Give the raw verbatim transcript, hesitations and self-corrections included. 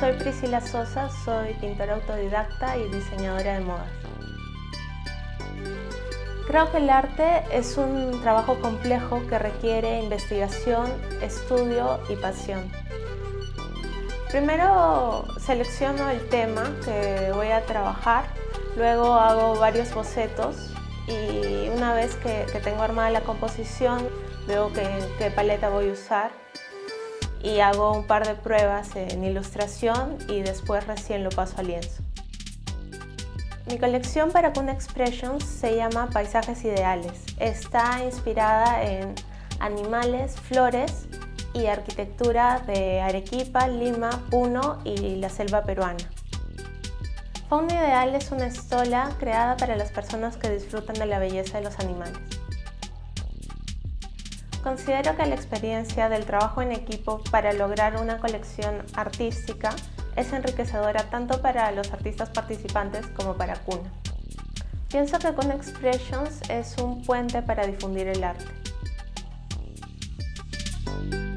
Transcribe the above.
Soy Priscila Sosa, soy pintora autodidacta y diseñadora de modas. Creo que el arte es un trabajo complejo que requiere investigación, estudio y pasión. Primero selecciono el tema que voy a trabajar, luego hago varios bocetos y una vez que, que tengo armada la composición, veo qué, qué paleta voy a usar y hago un par de pruebas en ilustración y después recién lo paso a lienzo. Mi colección para Kun Expressions se llama Paisajes Ideales. Está inspirada en animales, flores y arquitectura de Arequipa, Lima, Puno y la selva peruana. Fauna Ideal es una estola creada para las personas que disfrutan de la belleza de los animales. Considero que la experiencia del trabajo en equipo para lograr una colección artística es enriquecedora tanto para los artistas participantes como para Kun. Pienso que Kun Expressions es un puente para difundir el arte.